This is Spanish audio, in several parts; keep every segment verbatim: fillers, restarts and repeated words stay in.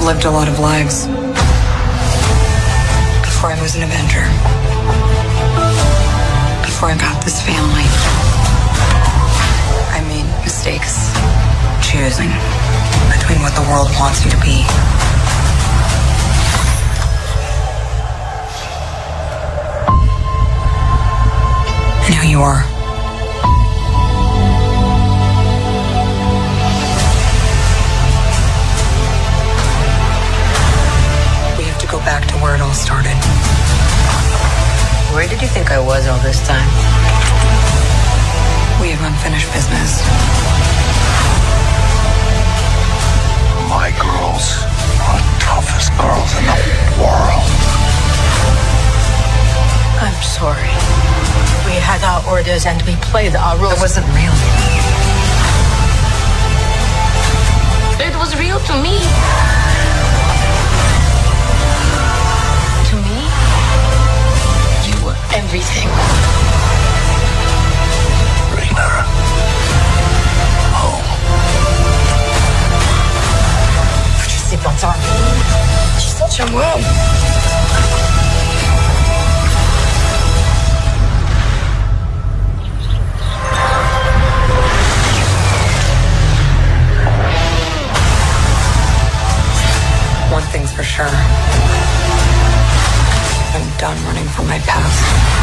lived a lot of lives before I was an Avenger. Before I got this family, I made mistakes choosing between what the world wants you to be and who you are. We have to go back to where it all started. Where did you think I was all this time? We have unfinished business. My girls are the toughest girls in the world. I'm sorry. We had our orders and we played our roles. It wasn't real. It was real to me. To me, you were everything. Bring her home. Je sais pas ça. She's such a mom. One thing's for sure. I'm done running from my past.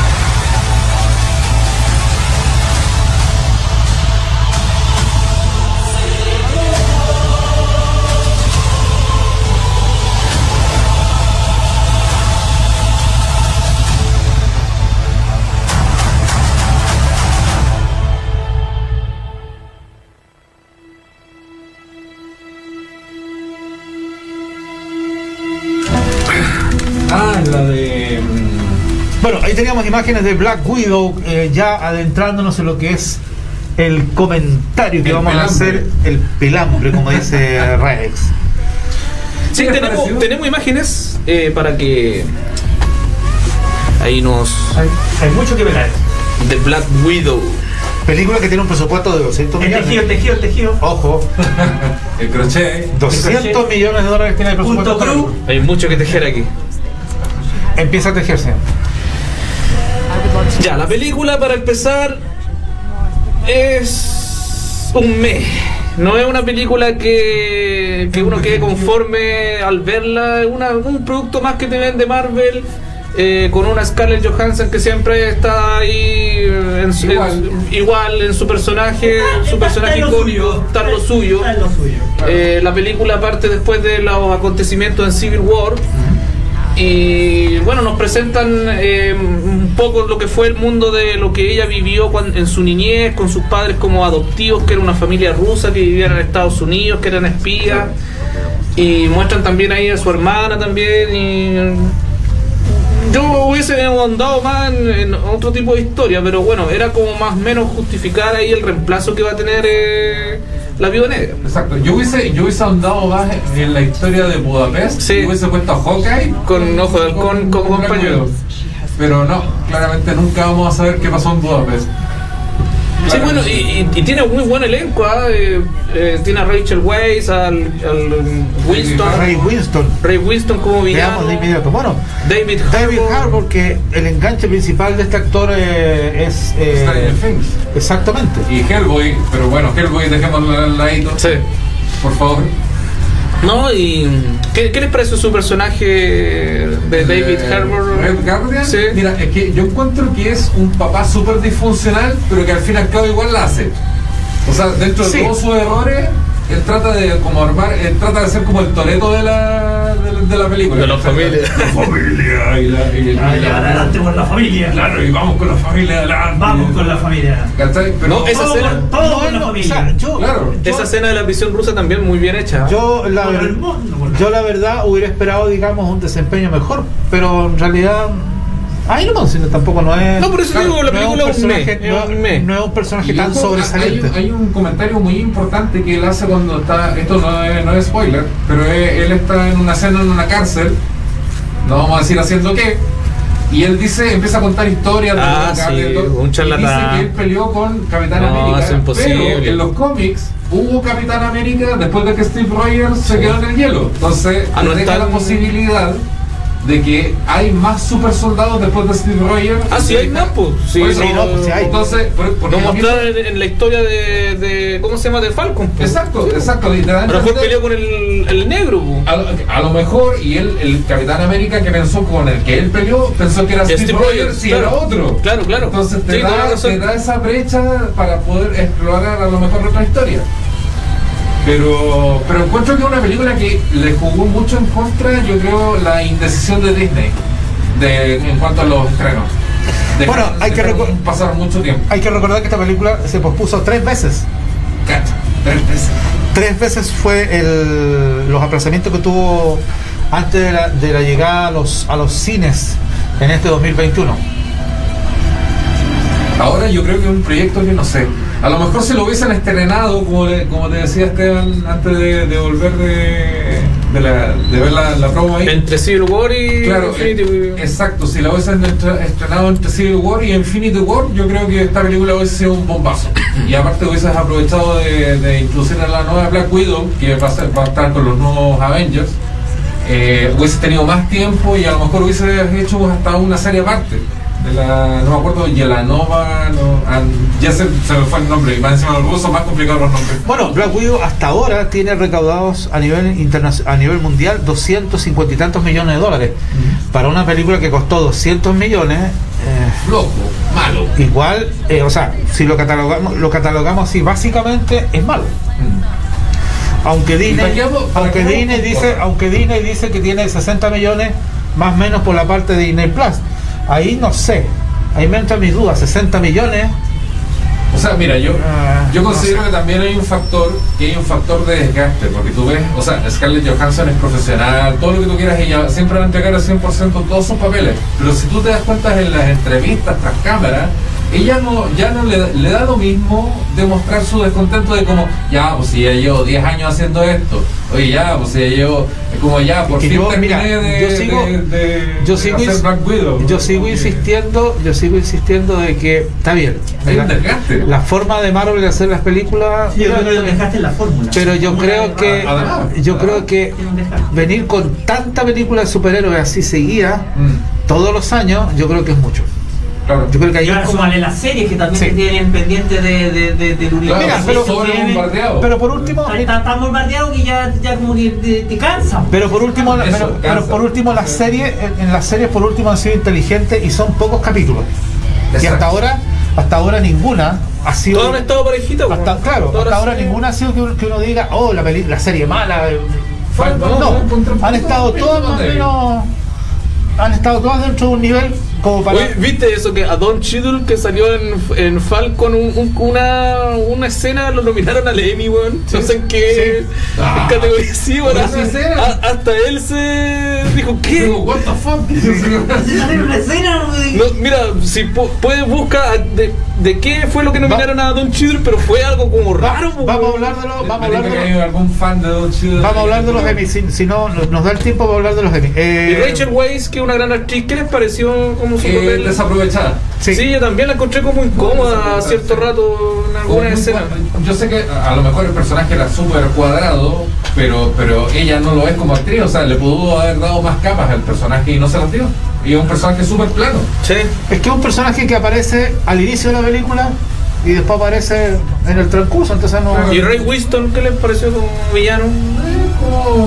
Ah, la de... Bueno, ahí teníamos imágenes de Black Widow, eh, ya adentrándonos en lo que es el comentario que El vamos pelambre. a hacer, el pelambre, como dice Rex. Sí, ¿Qué les tenemos, pareció? tenemos imágenes eh, para que ahí nos... Hay, hay mucho que ver. The Black Widow. Película que tiene un presupuesto de doscientos El millones. tejido, el tejido, el tejido. Ojo, El crochet. doscientos millones de dólares tiene el presupuesto. Punto Cruz. Hay mucho que tejer aquí. Empieza a tejerse. Ya, la película para empezar es un meh. No es una película que, que uno quede conforme al verla. Es una, un producto más que te vende Marvel. Eh, con una Scarlett Johansson que siempre está ahí en su, Igual. en su- igual en su personaje, su personaje Está en lo icónico, suyo. está en lo suyo. Está en lo suyo. Eh, la película parte después de los acontecimientos en Civil War. Y bueno, nos presentan eh, un poco lo que fue el mundo de lo que ella vivió cuan- en su niñez, con sus padres como adoptivos, que era una familia rusa que vivían en Estados Unidos, que eran espías. Y muestran también ahí a su hermana también. Y yo hubiese ahondado más en, en otro tipo de historia, pero bueno, era como más o menos justificar ahí el reemplazo que va a tener eh, la Viuda Negra. Exacto, yo hubiese, yo hubiese ahondado más en la historia de Budapest, Sí. y hubiese puesto a Hawkeye Con Ojo de Halcón como Black compañero. Widow. Pero no, claramente nunca vamos a saber qué pasó en Budapest. Sí, bueno, y, y- y tiene un muy buen elenco, ¿ah? eh, eh, tiene a Rachel Weisz, al, al Winston, Ray Winston. Ray Winston como villano, Veamos de inmediato. Bueno, David David Harbour. Harbour, que el enganche principal de este actor eh, es. eh, Stranger Things. exactamente. Y Hellboy, pero bueno, Hellboy dejémoslo al ladito, Sí. por favor. No, y ¿qué, qué les pareció su personaje de David Eh, Harbour? Red Guardian, Sí. mira, es que yo encuentro que es un papá súper disfuncional, pero que al fin y al cabo igual la hace. O sea, dentro de Sí. todos sus errores, él trata de como armar, él trata de ser como el Toretto de la, de, de la película. De la familia. La familia y la, y, y Ah, ya, la- adelante por la familia. Claro, y vamos con la familia adelante. Vamos con la familia. ¿Cachai? Pero No, esa Todo escena- con- todo con la no, familia. o sea, yo, claro. yo- Esa escena de la prisión rusa también muy bien hecha. yo la, Por ver- el mundo, por la- yo la verdad hubiera esperado, digamos, un desempeño mejor, pero en realidad ahí no, sino tampoco no es. No, por eso claro, digo, la no es un película es un personaje, meh, no, es un meh. no es un personaje Y tan ojo, sobresaliente. Hay, hay un comentario muy importante que él hace cuando está. Esto no es, no es spoiler, pero es- él está en una escena en una cárcel. No vamos a decir haciendo qué. Y él dice, empieza a contar historias de Ah, los sí, Guardians, todo, un y charlatán. dice que él peleó con Capitán No, América. es imposible. Pero en los cómics hubo Capitán América después de que Steve Rogers se quedó en el hielo. Entonces, Ah, no deja está la en- posibilidad de que hay más super soldados después de Steve Rogers. Ah, sí, hay más, pues. Sí, Por eso, sí, no, pues sí hay. Entonces, por, porque Lo a mí- mostraron en, en la historia de, de. ¿Cómo se llama? De Falcon. pues. Exacto, exacto. Y te dan a Pero fue entender- peleó con el, el negro, pues. A lo, a lo mejor, y él, el Capitán América que pensó con el que él peleó, pensó que era Steve, Steve Rogers Rogers, y claro. era otro. Claro, claro. Entonces te, Sí, toda la da, razón. te da esa brecha para poder explorar a lo mejor otra historia. Pero, pero encuentro que es una película que le jugó mucho en contra, yo creo, la indecisión de Disney de, en cuanto a los estrenos. Bueno, hay que dejaron reco- pasar mucho tiempo. Hay que recordar que esta película se pospuso tres veces. Cacha, tres veces. Tres veces fue el, los aplazamientos que tuvo antes de la, de la llegada a los, a los cines en este dos mil veintiuno. Ahora yo creo que es un proyecto que no sé. A lo mejor si lo hubiesen estrenado, como, le- como te decía Esteban, antes de, de volver de, de, la, de ver la, la promo ahí. Entre Civil War y Claro, Infinity eh, War. exacto. Si la hubiesen estre- estrenado entre Civil War y Infinity War, yo creo que esta película hubiese sido un bombazo. Y aparte hubieses aprovechado de, de introducir a la nueva Black Widow, que va a, ser, va a estar con los nuevos Avengers. Eh, hubiese tenido más tiempo y a lo mejor hubiese hecho hasta una serie aparte. De la, no me acuerdo, Yelanova, no, an- ya se, se me fue el nombre, y más encima los rusos son más complicados los nombres. Bueno, Black Widow hasta ahora tiene recaudados a nivel internacional, a nivel mundial, doscientos cincuenta y tantos millones de dólares. Para una película que costó doscientos millones, eh, Loco, malo. igual, eh, o sea, si lo catalogamos, lo catalogamos así, básicamente es malo. Mm. Aunque Disney, para qué vamos- para aunque qué vamos Disney con dice, cosas? aunque Disney dice que tiene sesenta millones, más o menos por la parte de Disney Plus. Ahí no sé, ahí me entran mis dudas, sesenta millones. O sea, mira, yo, Ah, yo no considero sé. que también hay un factor, que hay un factor de desgaste, porque tú ves, o sea, Scarlett Johansson es profesional, todo lo que tú quieras, ella siempre va a entregar al cien por ciento todos sus papeles, pero si tú te das cuenta en las entrevistas tras cámara, ella no, ya no le, le da lo mismo demostrar su descontento de como, ya, pues si ya llevo diez años haciendo esto, oye, ya, pues si ya llevo, es como ya, por que fin yo, terminé mira, de, yo sigo- de, de- yo de sigo hacer ins- Black Widow. Yo sigo Como que insistiendo, yo sigo insistiendo de que está bien. Hay un La, desgaste. la forma de Marvel de hacer las películas, Sí, yo creo que lo dejaste en la fórmula. pero yo creo que Además, yo además. creo que Tiene un desgaste. venir con tanta película de superhéroes así seguida Mm, todos los años, yo creo que es mucho. claro. Yo creo que ahí Y ahora es como- súmale las series que también Sí. tienen pendiente de, de, de, del universo. Claro, Mira, pero- sobre Tienen- bombardeado. pero por último, Está, está tan bombardeado que ya, ya como que te, te cansa. pero por último, Eso, pero, pero cansa. por último las series, en, en las series por último han sido inteligentes y son pocos capítulos. Y Exacto. hasta ahora, hasta ahora ninguna ha sido. Todos han estado parejitas. Hasta, weón. claro, Todas hasta las ahora series. ninguna ha sido que, uno- que uno diga, oh, la, peli- la serie mala. eh, Fue- no, no, no, encontré un han poco estado de todas más o débil. menos. Han estado todas dentro de un nivel como para. Oye, ¿viste eso? Que a Don Cheadle, que salió en, en Falcon, un- un- una, una escena, lo nominaron al Emmy, weón. No sé en qué sí. Ah. categoría. Sí, weón. Por esa escena. a- Hasta él se dijo, ¿qué? Digo, what the fuck? Hacer una escena, güey. No, mira, si pu- puedes buscar de, de qué fue lo que nominaron a Don Cheadle, pero fue algo como raro. vamos a weón. hablar de los. Vamos a Me hablar tinca de que los. hay algún fan de Don Cheadle. Vamos a hablar de los Emmy, si, si no nos nos da el tiempo para hablar de los Emmy. Y Eh, Rachel Weisz, que es una gran actriz, ¿qué les pareció como su Eh, papel? desaprovechada. sí. Sí, yo también la encontré como incómoda a cierto rato en Como alguna muy escena. cua- Yo sé que a a lo mejor el personaje era súper cuadrado, pero, pero ella no lo es como actriz, o sea, le pudo haber dado más capas al personaje y no se las dio. Y es un personaje súper plano. Sí. Es que es un personaje que aparece al inicio de la película y después aparece en el transcurso, entonces no. ¿Y Ray Winston qué les pareció como villano? Como-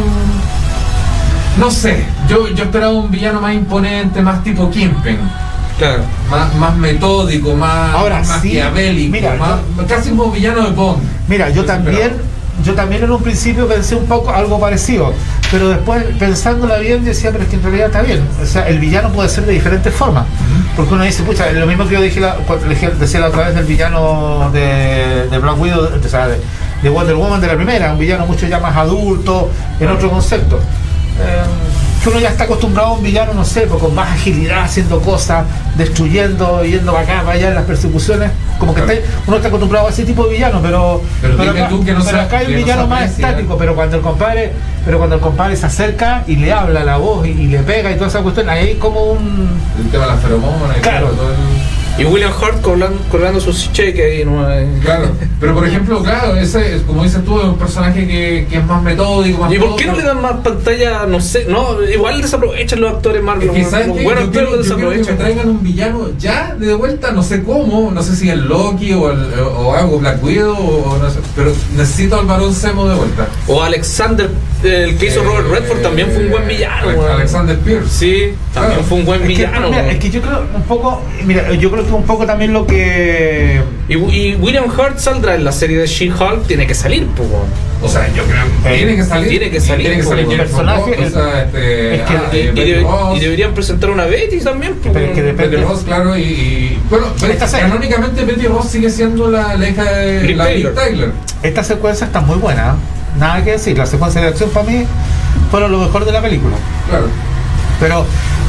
No sé, yo, yo esperaba un villano más imponente, más tipo Kingpin. Claro. Más, más metódico, más, Ahora más sí, maquiavélico, mira, más- casi como villano de Bond. Mira, yo Eso también, esperaba. yo también en un principio pensé un poco algo parecido, pero después pensándola bien decía, pero es que en realidad está bien. O sea, el villano puede ser de diferentes formas. Porque uno dice, pucha, lo mismo que yo dije la, cuando dije- decía la otra vez del villano de, de Black Widow, o sea, de, de Wonder Woman de la primera, un villano mucho ya más adulto, en otro concepto. Eh, que uno ya está acostumbrado a un villano, no sé, pues, con más agilidad, haciendo cosas, destruyendo, yendo para acá, para allá en las persecuciones, como que Claro. está- uno está acostumbrado a ese tipo de villano, pero, Pero dime acá, tú que no pero se- acá hay un que no villano se más aprecia. estático, pero cuando el compadre, pero cuando el compadre se acerca y le habla la voz y, y le pega y toda esa cuestión, ahí hay como un El tema de las feromonas y Claro. todo el- Y William Hurt cobrando, cobrando sus cheques ahí, ¿no? Claro, pero por ejemplo, claro, ese, como dices tú, es un personaje que, que es más metódico, más ¿Y por qué todo, no le dan más pantalla? No sé, no, igual desaprovechan los actores Marvel. Es que, ¿sabes los qué? buenos Yo actores quiero, los yo quiero que me desaprovechan. traigan un villano ya de vuelta, no sé cómo, no sé si es Loki o, el, o algo Black Widow, o no sé, pero necesito al varón Zemo de vuelta. O Alexander, el que hizo Eh, Robert Redford, también fue un buen villano. Ale- weón. Alexander Pierce. Sí, también Claro. fue un buen Es que, villano. mira, weón. es que yo creo un poco, mira, yo creo que un poco también lo que Y, y William Hurt saldrá en la serie de She-Hulk, tiene que salir, pues. weón. O sea, yo creo que Eh, tiene que salir. tiene que salir, Tiene que salir como Jennifer personaje, Lopez, o sea, este, es que- ah, Y, eh, y Betty debe- Ross, y deberían presentar una Betty también, pues. Pero es que weón. depende. Betty Ross, claro, y, y bueno, Esta serie- canónicamente Betty Ross sigue siendo la, la hija de Liv la Taylor. Liv Taylor. esta secuencia está muy buena, ¿eh? Nada que decir, las secuencias de acción para mí fueron lo mejor de la película. Claro. Pero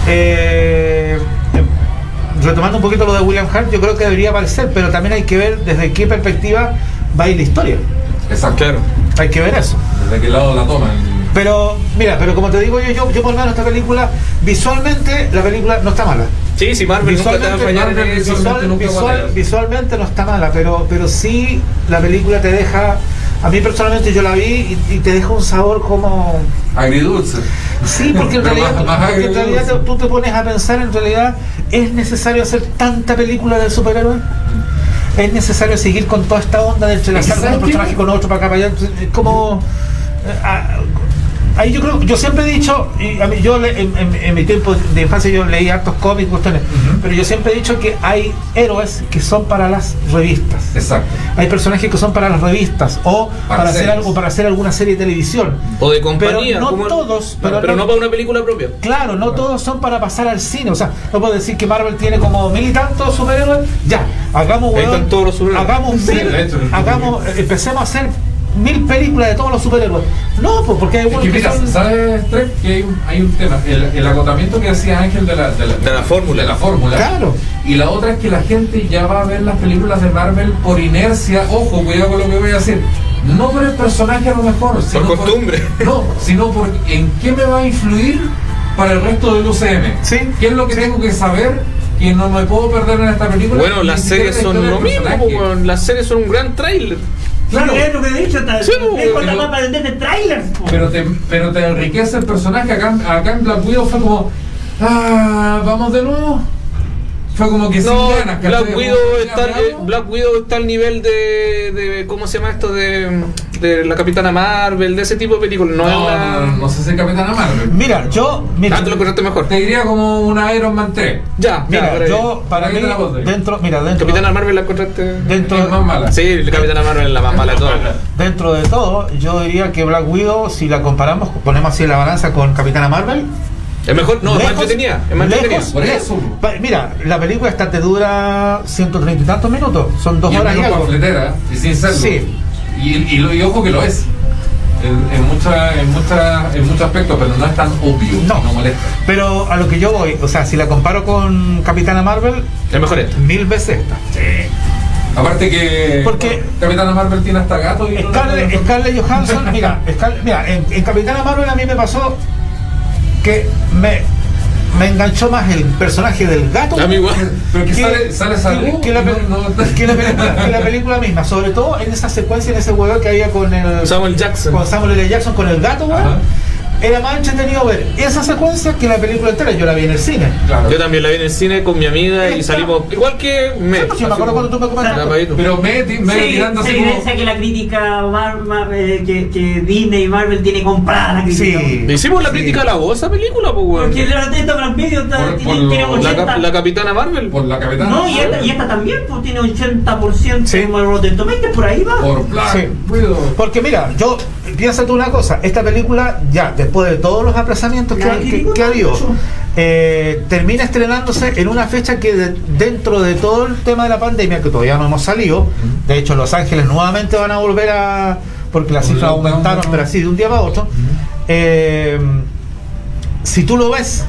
eh, eh, retomando un poquito lo de William Hurt, yo creo que debería aparecer, pero también hay que ver desde qué perspectiva va a ir la historia. Exacto. Claro. Hay que ver eso. ¿Desde qué lado la toman? Pero, mira, pero como te digo yo, yo, yo por lo menos esta película, visualmente, la película no está mala. Sí, sí, Marvel nunca te va a Visualmente, fallar en Marvel eso. visual- visual- nunca visual- guatea. visualmente no está mala, pero, pero sí la película te deja, a mí personalmente yo la vi y, y te deja un sabor como... Agridulce. Sí, porque en Pero realidad, más- más porque en realidad agridulce. te- tú te pones a pensar, en realidad, ¿es necesario hacer tanta película del superhéroe? ¿Es necesario seguir con toda esta onda de entrelazar Es que, con un ¿sabes personaje qué? con otro para acá para allá? Es como... eh, ah, ahí yo creo, yo siempre he dicho, y a mí, yo le- en, en- en mi tiempo de infancia yo leí hartos cómics, cuestiones, Ujú. pero yo siempre he dicho que hay héroes que son para las revistas. Exacto. Hay personajes que son para las revistas o Para para, hacer series. algo, para hacer alguna serie de televisión. O de compañía. Pero no como- todos, Claro, pero pero no- no para una película propia. Claro, no todos son para pasar al cine. O sea, no puedo decir que Marvel tiene como mil y tantos superhéroes. Ya, hagamos, Ahí weón, están todos los superhéroes. hagamos Sí, mil, de hecho, hagamos, eh, empecemos a hacer mil películas de todos los superhéroes. No, pues porque hay Es unos que que mira, son... ¿sabes, Trek? Que hay un, hay un tema. El, el agotamiento que hacía Ángel de la, de la, De la fórmula. de la fórmula. Claro. Y la otra es que la gente ya va a ver las películas de Marvel por inercia. Ojo, cuidado con lo que voy a decir. No por el personaje a lo mejor, sino Por costumbre. no, sino por en qué me va a influir para el resto del U C M. Sí. ¿Qué es lo que tengo que saber que no me puedo perder en esta película? Bueno, las Ni siquiera series la son historia lo del mismo, personaje. po, weón. Las series son un gran tráiler. Claro. Sí, es lo que he dicho, ta- Sí, es pero- cuando va para vender trailers. po. Pero te, pero te enriquece el personaje. Acá, acá en Black Widow fue como, ah, vamos de nuevo. Fue como que No, sin ganas. Black ¿cachai? Widow, Como, está, ya, eh, veamos. Black Widow está al nivel de, de ¿cómo se llama esto? De, de la Capitana Marvel, de ese tipo de películas. No, No, es no, una... no, no sé si es Capitana Marvel. Mira, yo... Mira, Ah, tú lo encontraste mejor. Te diría como una Iron Man tres. Ya, mira, ya, por ahí. yo, para Ahí mí, te la pondré. dentro, mira, dentro, Capitana Marvel la encontraste. dentro, Es más mala. Sí, la Capitana Marvel es la más mala de todas. dentro de todo, yo diría que Black Widow, si la comparamos, ponemos así en la balanza con Capitana Marvel, Es mejor, no, es más lejos- entretenida. Es más lejos- entretenida. Por lejos- eso. pa- Mira, la película esta te dura ciento treinta y tantos minutos, son dos Y es horas y menos algo. pamfletera, y sin serlo. Sí. Y, y, lo- y ojo que lo es. En, en, mucha, en, mucha, en muchos aspectos, pero no es tan obvio. No. No molesta. Pero a lo que yo voy, o sea, si la comparo con Capitana Marvel, Es mejor esta. mil veces esta. Aparte que Porque- Capitana Marvel tiene hasta gato y no- Scarlett, no- Scarlett Johansson, mira, Scarlett- mira en, en Capitana Marvel a mí me pasó que me, me enganchó más el personaje del gato A mí igual. Pero que sale, sale que, salud que la, y pe- no- no- que la película, que la película misma, sobre todo en esa secuencia, en ese huevo que había con el Samuel Jackson. con Samuel L. Jackson, con el gato, weón, Ajá. era más entretenido ver esa secuencia que la película entera. Yo la vi en el cine. Claro. Yo también la vi en el cine con mi amiga y Esta- salimos igual que me. Sí, pues, yo me acuerdo cuando tú me comentaste. Tapadito. Pero me, me Sí, tirando se así como. evidencia que la crítica Mar- Mar- eh, que, que Disney y Marvel tiene comprada la crítica. Sí. Le hicimos la Sí. crítica a la voz a esa película, pues, weón. Porque la esta Prime Video está- Por- tiene, por tiene lo- La, ochenta. cap- la Capitana Marvel. Por la Capitana. No, y esta, y esta también pues, tiene ochenta por ciento Sí. como el Rotten Tomatoes, por ahí va. Por Black Sí. Widow. Porque mira, yo piensa tú una cosa, esta película ya después de todos los aplazamientos que, La ha- que- criticó que ha habido, mucho. eh, termina estrenándose en una fecha que de- dentro de todo el tema de la pandemia, que todavía no hemos salido, de hecho Los Ángeles nuevamente van a volver a, porque las Por cifras lockdown, aumentaron, ¿no? pero así de un día para otro, eh, si tú lo ves,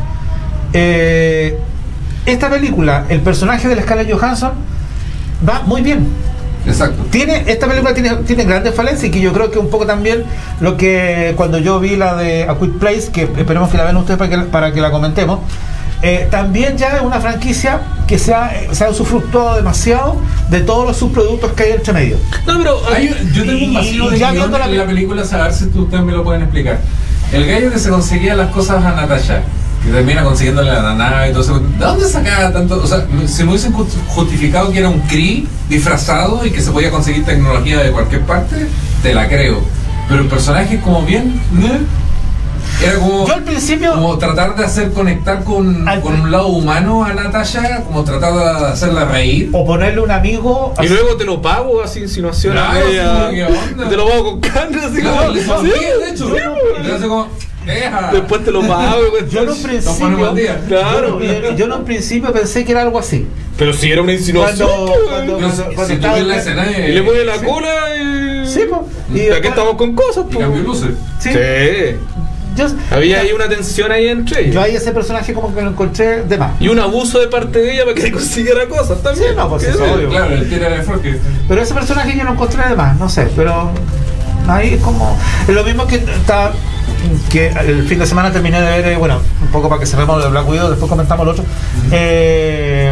eh, esta película, el personaje de la Scarlett Johansson va muy bien. Exacto. Tiene, esta película tiene, tiene grandes falencias y que yo creo que un poco también lo que cuando yo vi la de A Quick Place, que esperemos que la vean ustedes para que, para que la comentemos, eh, también ya es una franquicia que se ha, se ha usufructuado demasiado de todos los subproductos que hay entre medio. No, pero Hay- yo tengo un vacío y de ya guión viendo la en la pe- película, a ver si tú- ustedes me lo pueden explicar. El gallo que se conseguía las cosas a Natasha, que termina consiguiéndole la nave y todo eso, ¿de dónde sacaba tanto? O sea, si me hubiesen justificado que era un Kree disfrazado y que se podía conseguir tecnología de cualquier parte, te la creo. Pero el personaje es como bien... ¿eh? Era como, Yo al principio- como tratar de hacer conectar con, Al- con un lado humano a Natasha, como tratar de hacerla reír. O ponerle un amigo. y así- luego te lo pago, así insinuaciones. Claro, media- sí, ¿qué onda? te lo pago con carne, así Claro, como. le sí, sonríe, de hecho. sí, Le hace como, deja. después te lo pago, güey. Yo en un Nos ponemos principio, al día. Claro. yo, yo en un principio pensé que era algo así. Pero si era una insinuación. Cuando- pues, cuando- Pero si- cuando si tú estaba- ves la escena Y le mueve la sí, cola y. Sí, pues. Y Y aquí después- estamos con cosas, y pues. cambió luces. Sí. Sí. Yo, Había ahí una tensión ahí entre ellos. yo ahí ese personaje como que lo encontré de más. Y un abuso de parte de ella para que le consiguiera cosas también. Sí, no, pues ¿Qué eso es? obvio. Claro, el tira de Forky. Pero ese personaje yo lo encontré de más, no sé, pero ahí es como. Es lo mismo que está. Que el fin de semana terminé de ver, eh, bueno, un poco para que cerremos lo de Black Widow, después comentamos lo otro. Eh,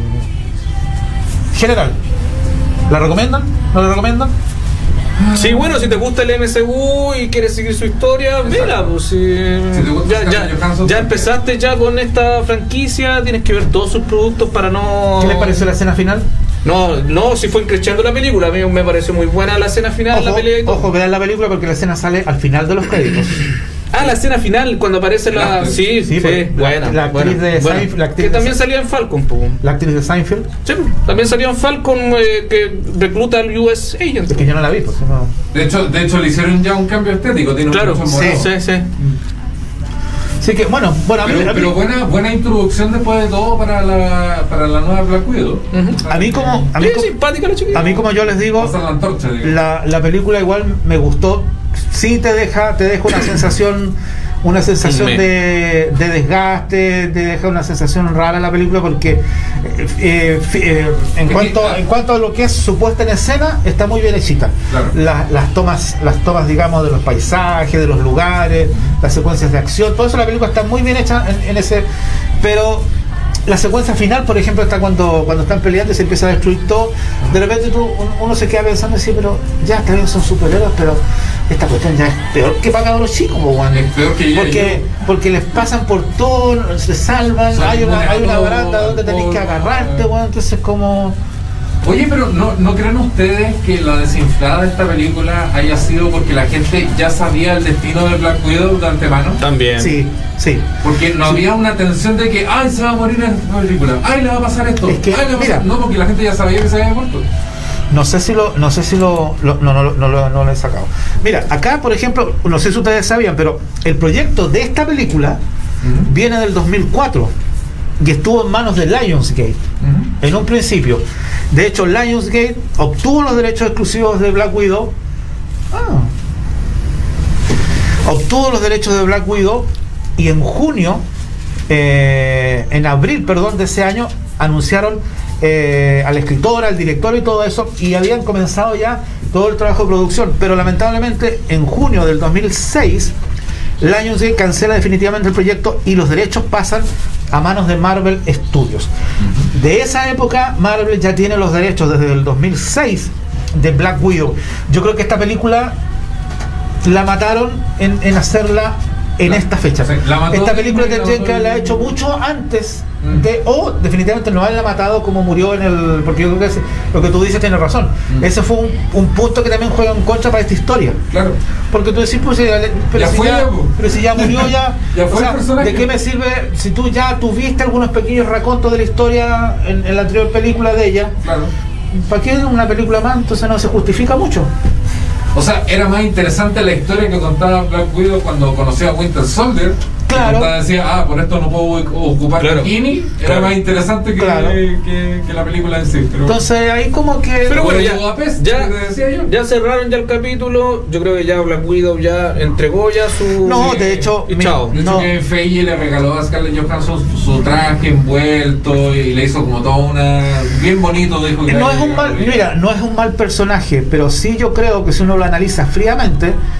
general, ¿la recomiendan? ¿No la recomiendan? Sí, bueno, si te gusta el M C U y quieres seguir su historia, mira, pues si, Si te gusta ya, ya, Scarlett Johansson, ya también. empezaste ya con esta franquicia, tienes que ver todos sus productos para no... ¿Qué les pareció la escena final? No, no, si fue increchando la película, a mí me pareció muy buena la escena final, la Ojo, pelea y todo. ojo, vean la película porque la escena sale al final de los créditos. Ah, la escena final, cuando aparece la... Claro. Sí, sí, Sí, pues, la- buena. la actriz buena, de buena. Seinfeld, la actriz que de también Seinfeld. salía en Falcon, pues. La actriz de Seinfeld, Sí, pues, también salió en Falcon eh, que recluta al U S Agent. es que yo no la vi, pues no. De hecho, de hecho, le hicieron ya un cambio estético. Tiene Claro, un sí, morado. sí, sí. Así que, bueno, bueno, a mí, Pero, a mí- pero buena, buena introducción después de todo para la, para la nueva Black Widow. Ujú. a mí como. A mí, Sí, como- simpática la chiquita. a mí como yo les digo, Pasar la antorcha, digamos. la, la película igual me gustó. Sí te deja, te deja una sensación, una sensación Me. de, de desgaste, te deja una sensación rara la película porque eh, eh, fi- eh, en Es cuanto que- en cuanto a lo que es su puesta en escena está muy bien hechita. Claro. La- las tomas, las tomas digamos de los paisajes, de los lugares, las secuencias de acción, todo eso la película está muy bien hecha en, en ese, pero la secuencia final, por ejemplo, está cuando, cuando están peleando y se empieza a destruir todo. De repente tú, un- uno se queda pensando así, pero ya está bien, son superhéroes, pero esta cuestión ya es peor que para los chicos, po, weón. Es peor que yo- porque, porque les pasan por todo, se salvan, Son hay una, hay una todo, baranda donde tenés que todo, agarrarte, ah. weón, entonces como. Oye, pero ¿no, ¿no creen ustedes que la desinflada de esta película haya sido porque la gente ya sabía el destino de Black Widow de antemano? También. Sí, sí. Porque no había una tensión de que, ay, se va a morir en esta película, ay, le va a pasar esto, Es que, ay, le va a mira. pasar... No, porque la gente ya sabía que se había muerto. No sé si lo, no sé si lo, lo- no, no, no, no, lo- no lo he sacado. Mira, acá por ejemplo, no sé si ustedes sabían, pero el proyecto de esta película Ujú. viene del dos mil cuatro y estuvo en manos de Lionsgate Ujú. en un principio. De hecho, Lionsgate obtuvo los derechos exclusivos de Black Widow. Ah. Obtuvo los derechos de Black Widow y en junio, eh, en abril, perdón, de ese año, anunciaron eh, al escritor, al director y todo eso, y habían comenzado ya todo el trabajo de producción. Pero lamentablemente, en junio del dos mil seis, Lionsgate cancela definitivamente el proyecto y los derechos pasan a manos de Marvel Studios. De esa época, Marvel ya tiene los derechos desde el dos mil seis de Black Widow. Yo creo que esta película la mataron en, en hacerla en La- esta fecha. sí, la mató Esta Disney, película la tendría mató que haberla Disney. hecho mucho antes Mm. de, o definitivamente no haberla matado como murió en el, porque yo creo que ese- lo que tú dices tiene razón. Mm. Ese fue un, un punto que también juega en contra para esta historia. Claro. Porque tú decís, pues, eh, pero, Ya si fue, ya, po. pero si ya murió ya, Ya o fue sea, el personaje. ¿de qué me sirve si tú ya tuviste algunos pequeños racontos de la historia en, en la anterior película de ella? Claro. ¿Para qué una película más? Entonces no se justifica mucho. O sea, era más interesante la historia que contaba Black Widow cuando conoció a Winter Soldier. Claro. Contaba, decía, ah, por esto no puedo ocupar Claro. bikini. Era Claro. más interesante que, Claro. que, que la película en sí. Pero, Entonces ahí como que... Pero bueno, Bueno, ya, Budapest, ya, que te decía yo. ya cerraron ya el capítulo. Yo creo que ya Black Widow ya entregó ya su. No, Sí. de hecho, Y mi- chao. de hecho, no. que Feige le regaló a Scarlett Johansson su, su traje envuelto y le hizo como toda una. Bien bonito, dijo que no le- es un mal, mira, no es un mal personaje, pero sí yo creo que si uno lo analiza fríamente,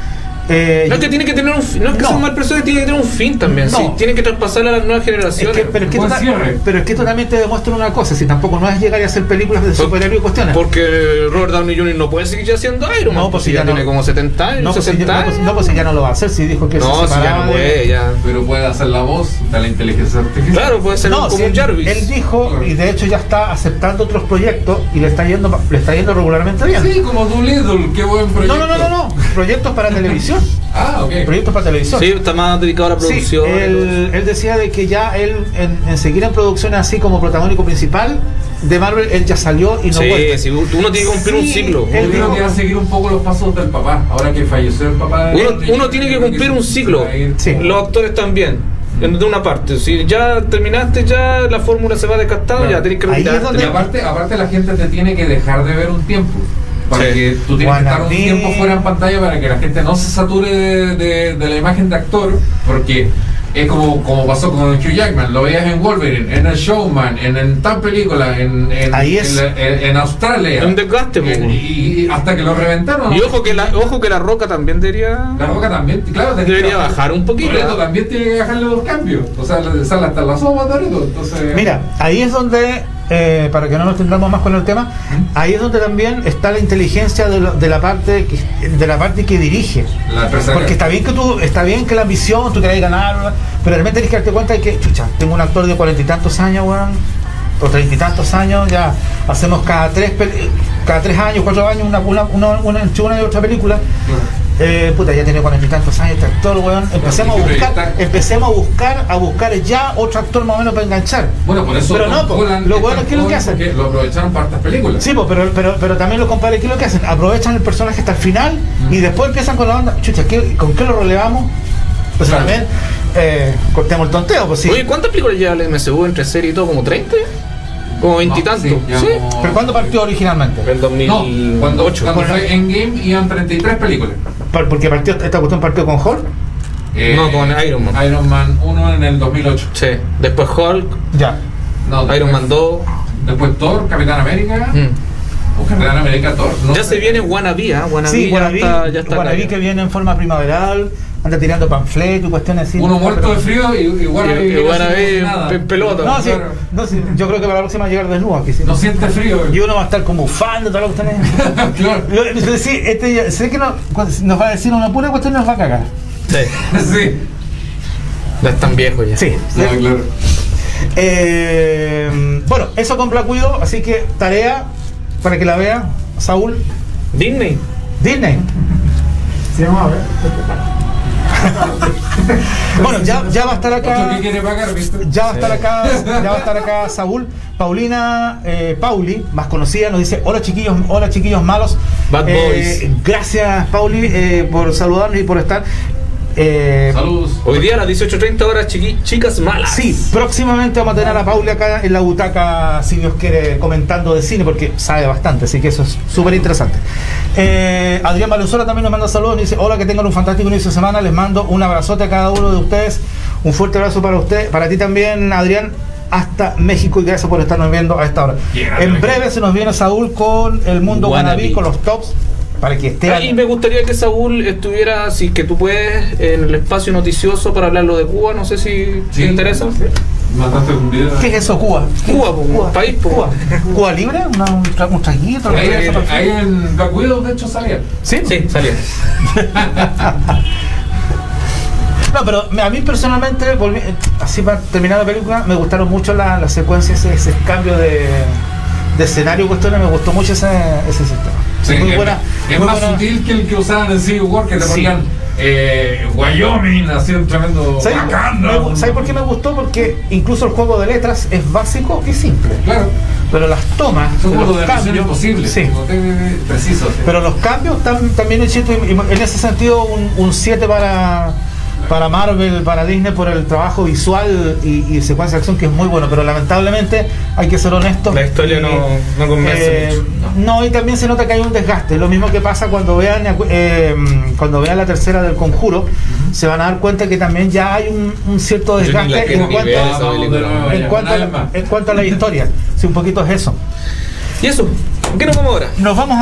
Eh, No es que tiene que tener un fin, no es que no. sea un mal personaje, tiene que tener un fin también. No. Sí, tiene que traspasarle a las nuevas es generaciones. que, pero, es que Buen esto, cierre. pero es que esto también te demuestra una cosa, si tampoco no es llegar y hacer películas de superhéroes y cuestiones. Porque Robert Downey junior no puede seguir haciendo Iron Man, No, pues pues si si ya ya no- tiene como setenta años, no, pues si ya, sesenta no, años. pues, no, pues si ya no lo va a hacer, si dijo que No, se si ya separaba no de- puede, ya. Pero puede hacer la voz de la inteligencia artificial. Claro, puede ser No, como si un él, Jarvis. él dijo, y de hecho ya está aceptando otros proyectos y le está yendo le está yendo regularmente bien. Sí, como Doolittle, qué buen proyecto. No, no, no, no, no, proyectos para televisión. Ah, ok. Proyectos para televisión. Sí, está más dedicado a la Sí, producción. él, él decía de que ya él en, en seguir en producciones así como protagónico principal de Marvel, él ya salió y no Sí, vuelve. sí, uno tiene que cumplir un Sí, ciclo. él Yo creo que va a seguir un poco los pasos del papá, ahora que falleció el papá de Uno, uno tiene que cumplir un ciclo. Sí. Los actores también. En- De una parte, si ya terminaste, ya la fórmula se va descartando, Claro. ya tenés que Ahí es retirarte. donde- Y aparte, aparte la gente te tiene que dejar de ver un tiempo. Para Sí. que tú tienes que estar un Wannabe. tiempo fuera en pantalla para que la gente no se sature de, de- de la imagen de actor, porque es como, como pasó con Hugh Jackman, lo veías en Wolverine, en el Showman, en, en tal película, en, en, Ahí es. en, la- en- en Australia. Un desgaste, En- po. y, y hasta que lo reventaron. Y ojo que la, ojo que la Roca también debería. La Roca también, claro, tenía Debería que bajar un poquito. Toretto también tiene que bajarle los cambios. O sea, le sale hasta la sopa a Toretto. Entonces, Mira, ahí es donde, eh, para que no nos tengamos más con el tema, ahí es donde también está la inteligencia de, lo- de la parte que, de la parte que dirige. la empresarial. Porque está bien que tú, está bien que la ambición, tú querés ganar, pero realmente tienes que darte cuenta de que, chucha, tengo un actor de cuarenta y tantos años, weón, o treinta y tantos años, ya hacemos cada tres pel- cada tres años, cuatro años, una, una, una, una, entre una y otra película. Eh, puta, ya tiene cuarenta y tantos años este actor, weón. Empecemos a hay que buscar, proyectar. empecemos a buscar, a buscar ya otro actor más o menos para enganchar. Bueno, por eso Pero no, Tom po, Holland lo es bueno tan es que es lo que joven hacen. porque lo aprovecharon para estas películas. Sí, pues, pero, pero, pero también los compadres, ¿qué es lo que hacen? Aprovechan el personaje hasta el final y después empiezan con la onda. Chucha, ¿qué- ¿con qué lo relevamos? Pues Claro. también eh, cortemos el tonteo, pues sí. Oye, ¿cuántas películas lleva el M C U entre serie y todo? ¿Como treinta? ¿Como veintitantos? No, sí, ya ¿Sí? como- ¿Pero cuándo partió originalmente? En dos mil No, ocho. cuando, cuando Bueno. fue Endgame iban treinta y tres películas. Por- Porque partió, esta cuestión partió con Hulk. Eh, No, con Iron Man. Iron Man uno en el dos mil ocho. Sí. Después Hulk, Ya. No, Iron después- Man dos. Después Thor, Capitán América. Mm. O Capitán América Thor. No Ya sé. se viene Wannabe, ¿ah? Wannabe Sí, ya Guanaví, está, ya está acá Guanaví ya. que viene en forma primaveral, anda tirando panfletos y cuestiones así. Uno muerto de frío y, y Wannabe Y- y viene Wannabe así como si nada. en pelota. No, sí, Claro. no, sí, yo creo que para la próxima va a llegar desnudo aquí. Sí. No siente frío. Y uno va a estar como bufando, todo lo que están. Claro. Sí, este, ya- sé que no, cuando nos va a decir una pura cuestión y nos va a cagar. Sí. Sí. Ya están viejos ya. Sí. Ah, claro. Eh, bueno, eso con Black Widow, así que tarea para que la vea Saúl. Disney. Disney. Sí, vamos a ver. Bueno, ya, ya va a estar Otro acá. que quiere pagar, ¿viste? Ya va a estar acá, ya va a estar acá Saúl. Paulina eh, Pauli, más conocida, nos dice: hola chiquillos, hola chiquillos malos. Bad Eh, Boys. gracias Pauli eh, por saludarnos y por estar. Eh, Saludos. Hoy día a las dieciocho treinta horas, chiqui- chicas malas. Sí, próximamente vamos a tener a Pauli acá en la butaca, si Dios quiere, comentando de cine, porque sabe bastante, así que eso es súper interesante. Eh, Adrián Valenzuela también nos manda saludos, nos dice: hola, que tengan un fantástico inicio de semana, les mando un abrazote a cada uno de ustedes, un fuerte abrazo para usted, para ti también, Adrián, hasta México, y gracias por estarnos viendo a esta hora. Quiérate, En México. breve se nos viene Saúl con el mundo Wannabe. Wannabe, con los tops, para que esté... Ah, y me gustaría que Saúl estuviera, si que tú puedes, en el espacio noticioso para hablarlo de Cuba. No sé si Sí. te interesa. Mandaste un video. ¿Qué es eso, Cuba? ¿Qué? Cuba, po, un país, po. Cuba. ¿Cuba libre? ¿Una, un, tra- un traguito? Ahí, ¿Algo de eso? ahí en Black Widow, de hecho, salía. ¿Sí? Sí, salió. No, pero a mí personalmente, volví- así para terminar la película, me gustaron mucho la- las secuencias, ese, ese cambio de, de escenario, cuestiones, me gustó mucho ese, ese sistema. Sí, muy es, buena. es muy más buena. sutil que el que usaban en Civil War, que te Sí. ponían eh, Wyoming, así un tremendo ¿Sabes, Wakanda. me- ¿sabes por qué me gustó? Porque incluso el juego de letras es básico y simple. Claro, Pero las tomas, son como los de Misión cambios, Imposible. sí. como que- Preciso. sí. Pero los cambios tam- también es cierto, y- y en ese sentido un siete para, para Marvel, para Disney, por el trabajo visual y, y secuencia de acción, que es muy bueno, pero lamentablemente hay que ser honestos. La historia y, no- no convence eh, no, y también se nota que hay un desgaste. Lo mismo que pasa cuando vean eh, cuando vean la tercera del Conjuro, se van a dar cuenta que también ya hay un, un cierto Yo ni la desgaste quiero en ni cuanto, ver esa Vamos de película. nuevo, en, ya, cuanto a una vez la, más. en cuanto a la historia. Sí, un poquito es eso. Y eso, ¿qué nos vamos ahora? Nos vamos a